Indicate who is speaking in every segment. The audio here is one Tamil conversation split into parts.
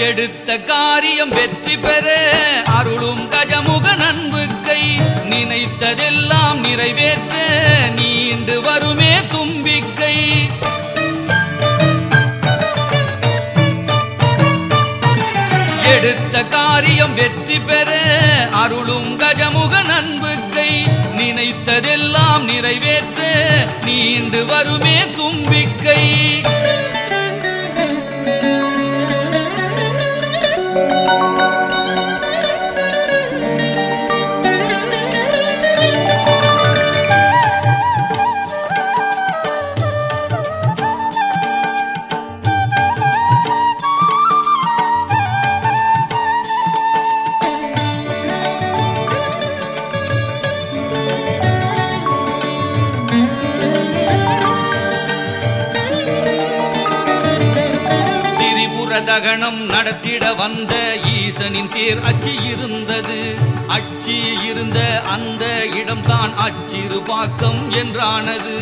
Speaker 1: எடுத்த காரியம் வெற்றி பெற அருளும் கஜமுக நன்புக்கை நினைத்ததெல்லாம் நிறைவேற்ற நீண்டு வருமே தும்பிக்கை எடுத்த காரியம் வெற்றி பெற அருளும் கஜமுக நன்புக்கை நினைத்ததெல்லாம் நிறைவேற்ற நீண்டு வருமே தும்பிக்கை தகனம் நடத்திட வந்த ஈசனின் தேர் அச்சி இருந்தது அச்சி இருந்த அந்த இடம்தான் அச்சிறுபாக்கம் என்றானது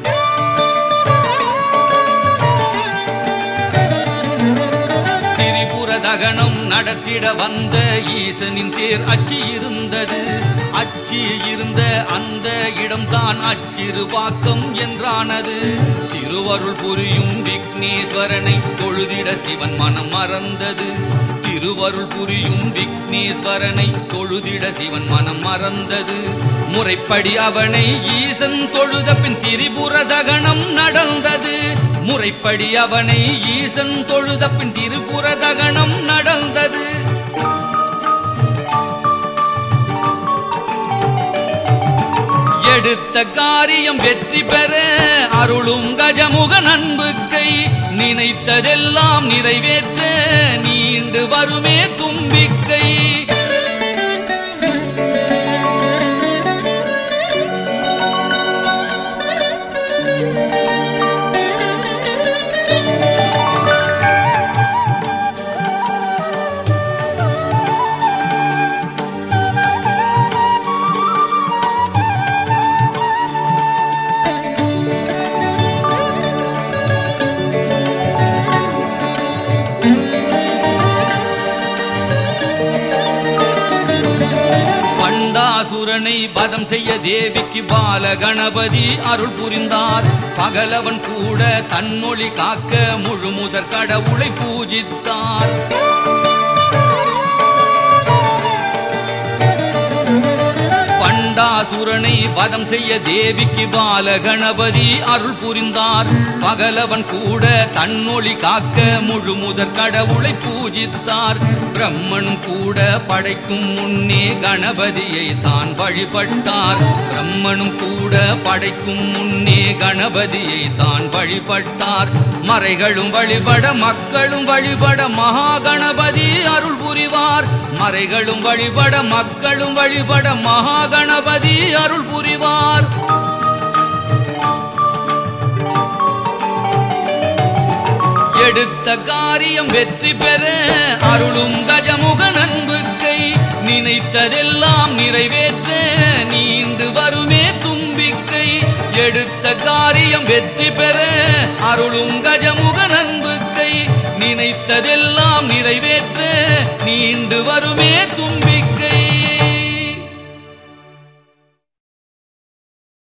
Speaker 1: திரிபுர தகனம் நடத்திட வந்த ஈசனின் தேர் அச்சி இருந்தது அச்சி இருந்த அந்த இடம்தான் அச்சிறுபாக்கம் என்றானது திருவருள் புரியும் விக்னேஸ்வரனை தொழுதிட சிவன் மனம் மறந்தது திருவருள் புரியும் விக்னேஸ்வரனை தொழுதிட சிவன் மனம் மறந்தது முறைப்படி அவனை ஈசன் தொழுத பின் திரிபுர தகனம் நடந்தது முறைப்படி அவனை ஈசன் தொழுத பின் திரிபுர தகனம் நடந்தது எடுத்த காரியம் வெற்றி பெற அருளும் கஜமுக நன்புக்கை நினைத்ததெல்லாம் நிறைவேற்ற நீண்டு வருமே தும்பிக்கை அசுரனை வதம் செய்ய தேவிக்கு பால கணபதி அருள் புரிந்தார் பகலவன் கூட தன்னொளி காக்க முழு முதற் கடவுளை பூஜித்தார் பண்டாசுரனை வதம் செய்ய தேவிக்கு பால கணபதி அருள் புரிந்தார் பகலவன் கூட தன்னொளி காக்க முழு முதற் கடவுளை பூஜித்தார் பிரம்மனும் கூட படைக்கும் முன்னே கணபதியை தான் வழிபட்டார் பிரம்மனும் கூட படைக்கும் முன்னே கணபதியை தான் வழிபட்டார் மறைகளும் வழிபட மக்களும் வழிபட மகா கணபதி அருள் புரிவார் மறைகளும் வழிபட மக்களும் வழிபட மகா கணபதி அருள் புரிவார் எடுத்த காரியம் வெற்றி பெற அருளும் கஜமுக நன்புக்கை நினைத்ததெல்லாம் நிறைவேற்ற நீண்டு வருமே தும்பிக்கை எடுத்த காரியம் வெற்றி பெற அருளும் கஜமுக நன்புக்கை நினைத்ததெல்லாம் நிறைவேற்ற நீண்டு வருமே தும்பிக்கை